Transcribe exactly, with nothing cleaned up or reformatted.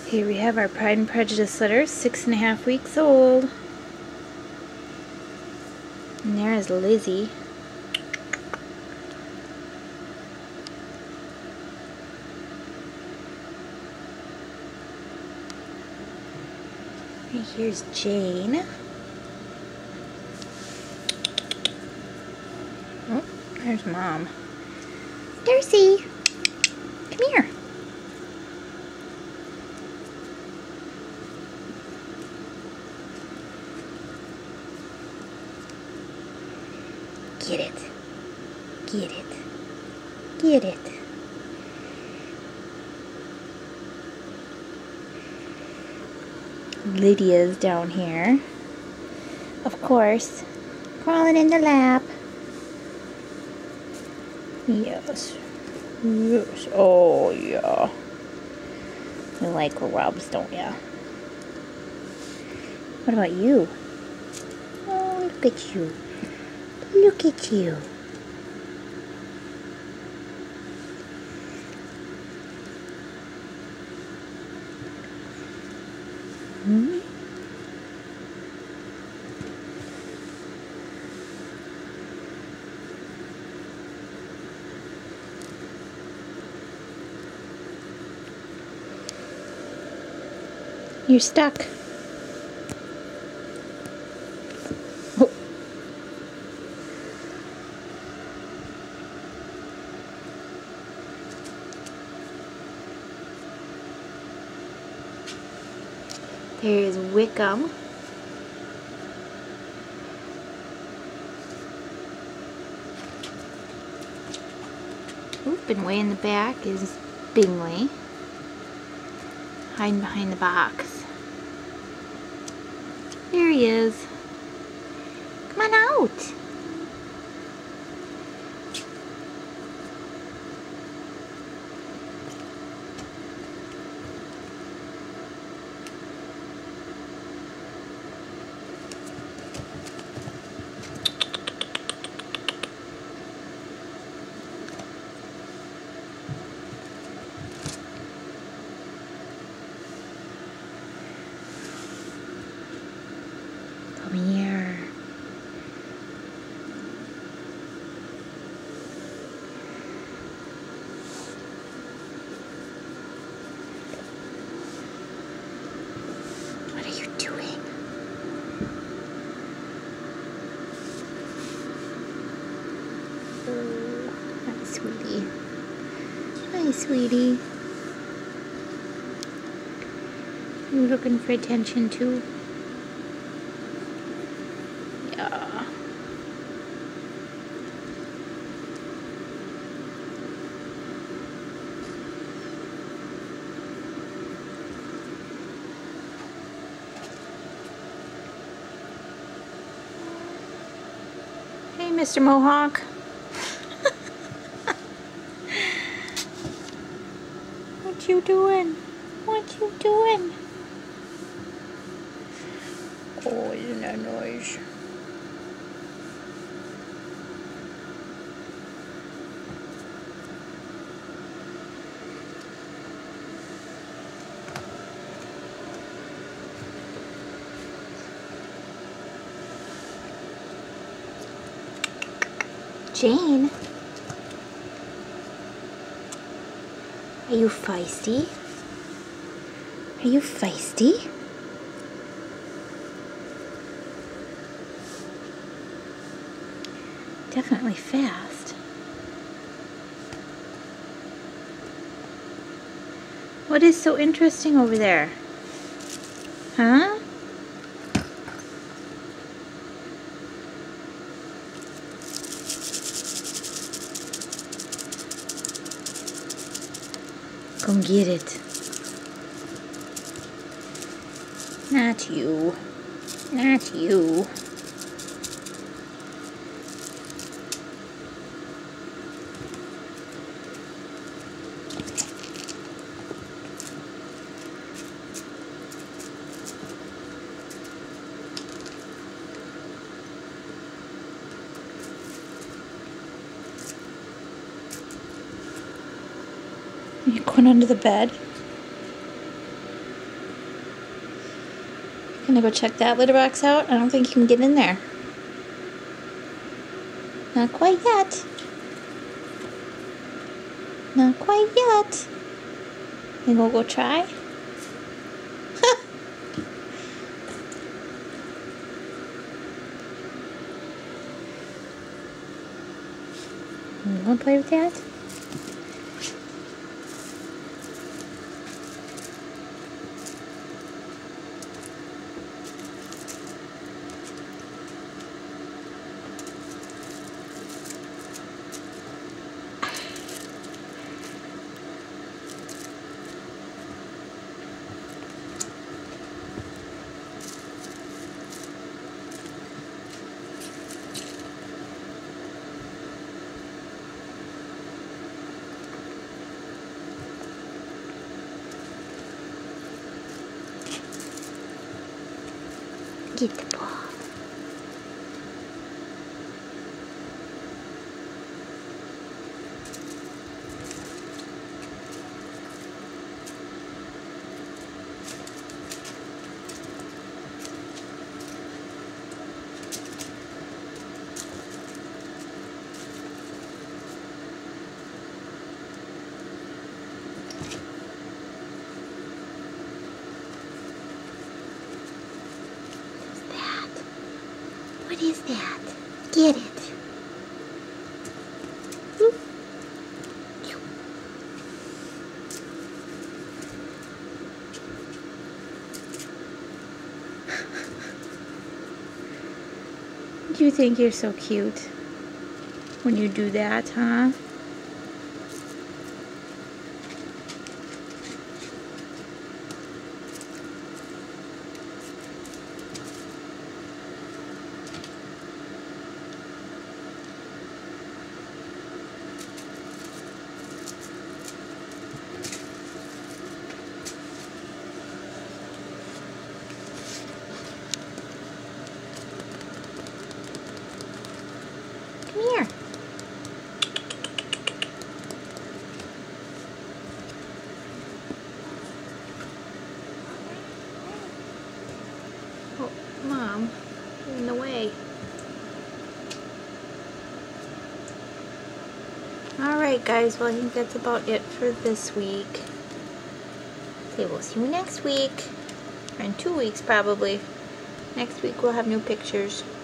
Here we have our Pride and Prejudice litter, six and a half weeks old. And there is Lizzie. And here's Jane. Oh, there's Mom. Darcy, come here. Get it. Get it. Get it. Lydia's down here. Of course. Crawling in the lap. Yes. Yes. Oh, yeah. You like rubs, don't ya? What about you? Oh, look at you. Look at you. Hmm? You're stuck. Oh. There's Wickham. Oop, and way in the back is Bingley, hiding behind the box. There he is. Come on out. Come here. What are you doing? Oh, hi, sweetie. Hi, sweetie. You looking for attention too? Yeah. Hey, Mister Mohawk. What you doing? What you doing? Oh, isn't that noise? Jane? Are you feisty? Are you feisty? Definitely fast. What is so interesting over there? Huh? Come get it. Not you. Not you. Are you going under the bed? Gonna go check that litter box out. I don't think you can get in there. Not quite yet. Not quite yet. You gonna go try? You gonna play with that? Get the ball. What is that? Get it. Oop. You think you're so cute when you do that, huh? Come here. Oh, Mom, you're in the way. Alright guys, well I think that's about it for this week. Okay, we'll see you next week. Or in two weeks probably. Next week we'll have new pictures.